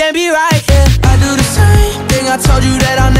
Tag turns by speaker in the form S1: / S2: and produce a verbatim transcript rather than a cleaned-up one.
S1: can't be right, yeah. I do the same thing, I told you that I'll